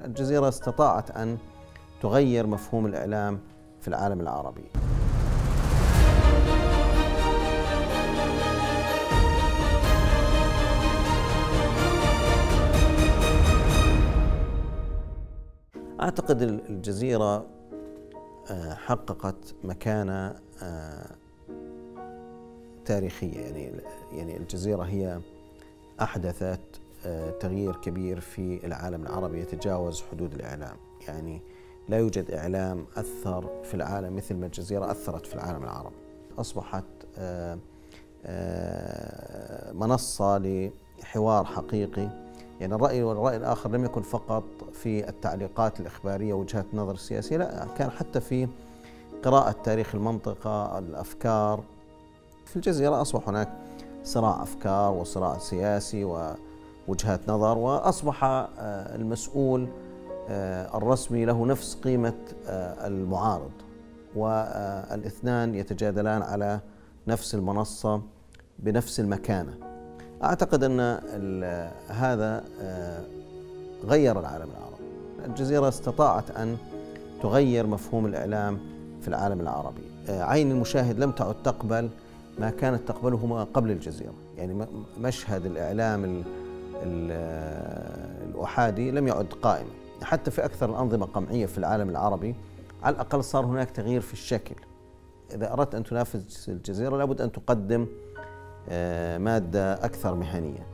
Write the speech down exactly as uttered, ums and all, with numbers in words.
الجزيرة استطاعت أن تغير مفهوم الإعلام في العالم العربي. أعتقد الجزيرة حققت مكانة تاريخية، يعني يعني الجزيرة هي أحدثت تغيير كبير في العالم العربي يتجاوز حدود الإعلام. يعني لا يوجد إعلام أثر في العالم مثل ما الجزيرة أثرت في العالم العربي. أصبحت منصة لحوار حقيقي، يعني الرأي والرأي الآخر لم يكن فقط في التعليقات الإخبارية ووجهات النظر السياسية، لا، كان حتى في قراءة تاريخ المنطقة، الأفكار. في الجزيرة أصبح هناك صراع أفكار وصراع سياسي ووجهات نظر، وأصبح المسؤول الرسمي له نفس قيمة المعارض، والاثنان يتجادلان على نفس المنصة بنفس المكانة. أعتقد أن هذا غير العالم العربي. الجزيرة استطاعت أن تغير مفهوم الإعلام في العالم العربي. عين المشاهد لم تعد تقبل ما كانت تقبله ما قبل الجزيرة، يعني مشهد الإعلام الأحادي لم يعد قائما. حتى في أكثر الأنظمة قمعية في العالم العربي على الأقل صار هناك تغيير في الشكل. إذا أردت أن تنافس الجزيرة لابد أن تقدم مادة أكثر مهنية.